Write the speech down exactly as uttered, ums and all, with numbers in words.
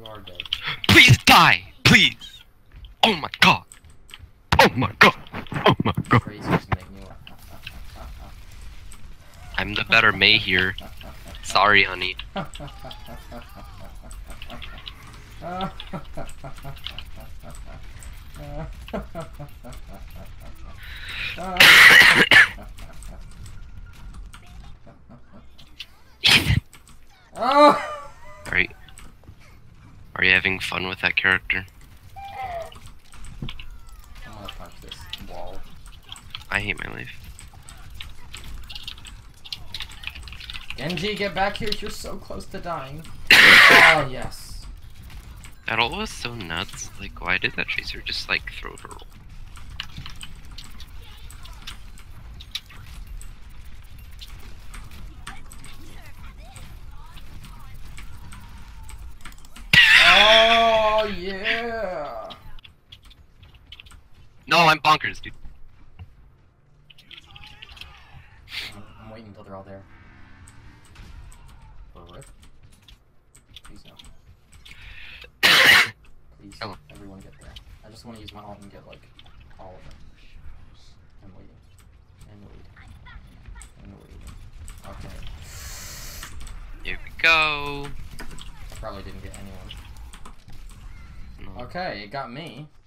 are dead. Please die! Please! Oh my god! Oh my god! Oh my god! Tracer's making you. I'm the better May here. Sorry, honey. Oh! Are you, are you having fun with that character? I'm gonna punch this wall. I hate my life. Genji, get back here! You're so close to dying. Oh yes. That all was so nuts. Like, why did that Tracer just like throw her roll? Oh yeah. No, I'm bonkers, dude. I'm, I'm waiting until they're all there. For a rip. Please no. Please, Oh. everyone get there. I just want to use my ult and get like all of them. I'm waiting. And waiting. And waiting. Okay. Here we go. I probably didn't get anyone. No. Okay, it got me.